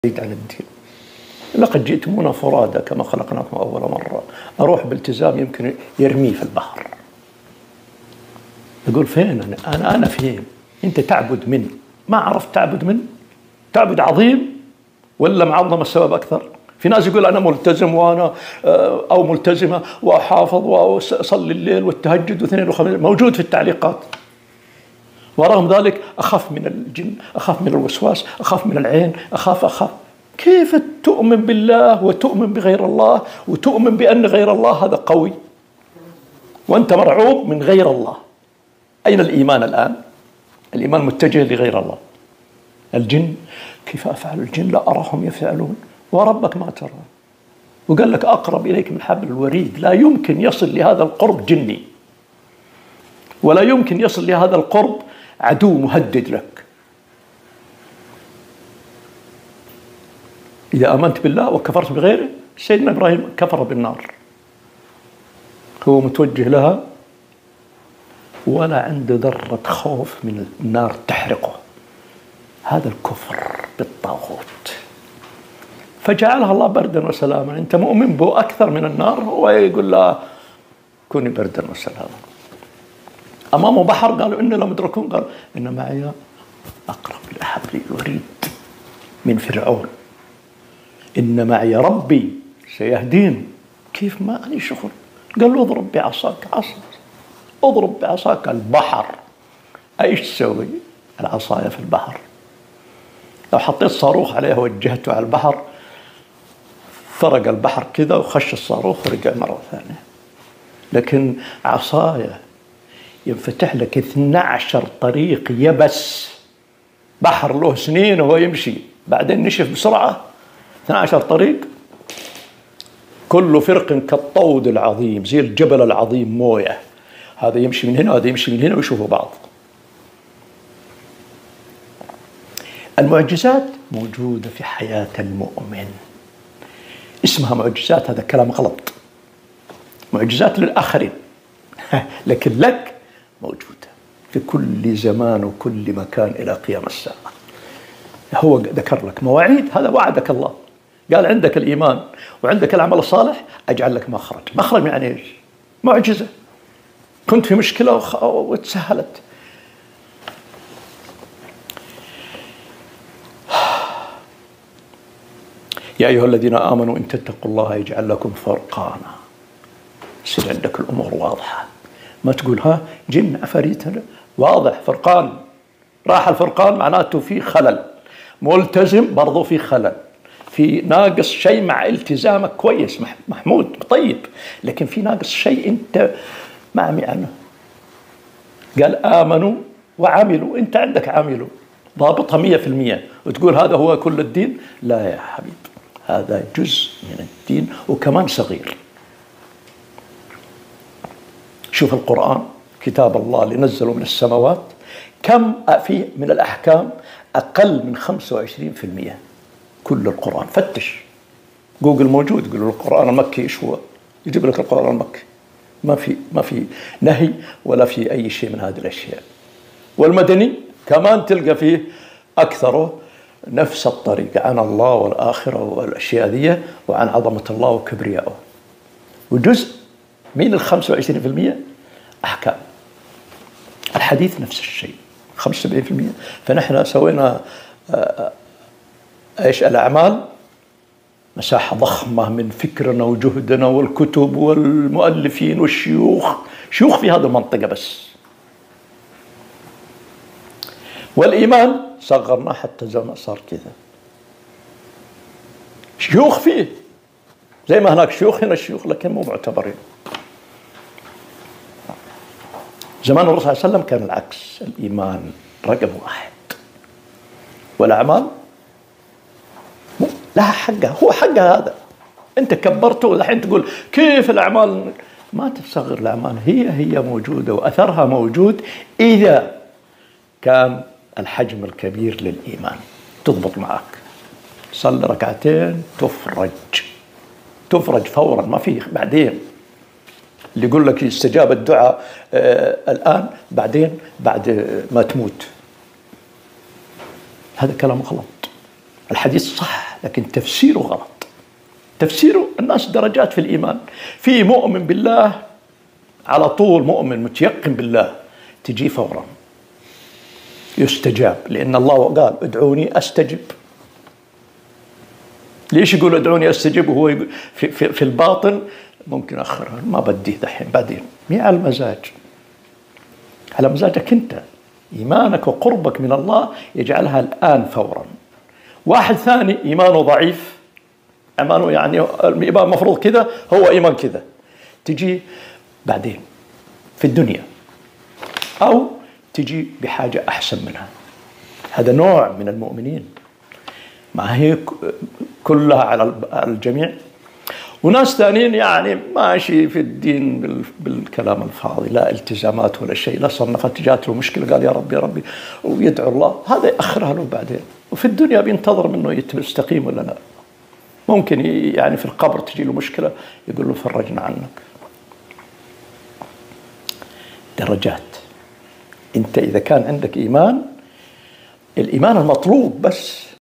عن الدين. لقد جئتمونا فرادى كما خلقناكم أول مرة. أروح بالتزام يمكن يرميه في البحر. يقول فين أنا فين؟ أنت تعبد من؟ ما عرفت تعبد من؟ تعبد عظيم ولا معظم السبب أكثر؟ في ناس يقول أنا ملتزم وأنا أو ملتزمة وأحافظ وأصلي الليل والتهجد واثنين وخميس، موجود في التعليقات. ورغم ذلك أخاف من الجن، أخاف من الوسواس، أخاف من العين، أخاف. كيف تؤمن بالله وتؤمن بغير الله وتؤمن بأن غير الله هذا قوي وأنت مرعوب من غير الله؟ أين الإيمان الآن؟ الإيمان متجه لغير الله. الجن كيف أفعل الجن؟ لا أراهم يفعلون وربك ما ترى. وقال لك أقرب إليك من حبل الوريد. لا يمكن يصل لهذا القرب جني، ولا يمكن يصل لهذا القرب عدو مهدد لك. إذا آمنت بالله وكفرت بغيره، سيدنا إبراهيم كفر بالنار، هو متوجه لها ولا عنده ذرة خوف من النار تحرقه. هذا الكفر بالطاغوت. فجعلها الله بردا وسلاما. أنت مؤمن به أكثر من النار، هو يقول لا كوني بردا وسلاما. أمامه بحر، قالوا إن لمدركون، قال إن معي أقرب لحبل الوريد من فرعون، إن معي ربي سيهدين. كيف؟ ما لي شغل. قال له اضرب بعصاك. عصا، اضرب بعصاك البحر. ايش تسوي العصاية في البحر؟ لو حطيت صاروخ عليها وجهته على البحر، فرق البحر كذا وخش الصاروخ ورجع مرة ثانية. لكن عصاية ينفتح لك 12 طريق يبس، بحر له سنين وهو يمشي، بعدين نشف بسرعة. 12 طريق، كل فرق كالطود العظيم، زي الجبل العظيم موية. هذا يمشي من هنا وهذا يمشي من هنا ويشوفوا بعض. المعجزات موجودة في حياة المؤمن. اسمها معجزات، هذا كلام غلط. معجزات للآخرين لكن لك موجودة في كل زمان وكل مكان إلى قيام الساعة. هو ذكر لك مواعيد، هذا وعدك الله. قال عندك الإيمان وعندك العمل الصالح أجعل لك مخرج. مخرج يعني إيش؟ معجزة. كنت في مشكلة وتسهلت. يا أيها الذين آمنوا إن تتقوا الله يجعل لكم فرقانا. يصير عندك الأمور واضحة، ما تقول ها جن عفاريت. واضح فرقان. راح الفرقان معناته في خلل. ملتزم برضو في خلل، في ناقص شيء مع التزامك كويس محمود طيب، لكن في ناقص شيء أنت ما عمي عنه. قال آمنوا وعملوا، أنت عندك عملوا ضابطها 100% وتقول هذا هو كل الدين. لا يا حبيب، هذا جزء من الدين وكمان صغير. شوف القرآن كتاب الله اللي نزله من السماوات، كم فيه من الأحكام؟ أقل من 25%. كل القرآن فتش، جوجل موجود، يقول له القرآن المكي إيش هو، يجيب لك القرآن المكي. ما في نهي ولا في أي شيء من هذه الأشياء. والمدني كمان تلقى فيه أكثره نفس الطريقة، عن الله والآخرة والأشياء ذي وعن عظمة الله وكبريائه. وجزء من 25% أحكام. الحديث نفس الشيء 75%. فنحن سوينا إيش الأعمال، مساحة ضخمة من فكرنا وجهدنا والكتب والمؤلفين والشيوخ، شيوخ في هذه المنطقة بس. والإيمان صغرنا حتى زي ما صار كذا، شيوخ فيه زي ما هناك شيوخ هنا شيوخ، لكن مو معتبرين. زمان الرسول صلى الله عليه وسلم كان العكس، الإيمان رقم 1 والأعمال لها حقها، هو حقها هذا. أنت كبرته والحين تقول كيف الأعمال؟ ما تصغر الأعمال، هي موجودة وأثرها موجود إذا كان الحجم الكبير للإيمان. تضبط معك، صلي ركعتين تفرج فورا، ما في بعدين. اللي يقول لك استجاب الدعاء الآن بعدين بعد ما تموت، هذا كلام غلط. الحديث صح لكن تفسيره غلط. تفسيره الناس درجات في الإيمان، في مؤمن بالله على طول، مؤمن متيقن بالله، تجي فورا يستجاب، لأن الله قال ادعوني أستجب. ليش يقول ادعوني أستجب وهو في الباطن ممكن أخرها، ما بدي دحين بعدين، مي على المزاج، على مزاجك أنت. إيمانك وقربك من الله يجعلها الآن فورا. واحد ثاني إيمانه ضعيف، إيمانه يعني الإيمان مفروض كذا، هو إيمان كذا، تجي بعدين في الدنيا أو تجي بحاجة أحسن منها. هذا نوع من المؤمنين، ما هي كلها على الجميع. وناس ثانيين يعني ماشي في الدين بالكلام الفاضي، لا التزامات ولا شيء، لا صنفت جات له مشكلة قال يا ربي يا ربي ويدعو الله، هذا يأخرها له بعدين، وفي الدنيا بينتظر منه يستقيم ولا لا. ممكن يعني في القبر تجي له مشكلة يقول له فرجنا عنك. درجات. أنت إذا كان عندك إيمان، الإيمان المطلوب بس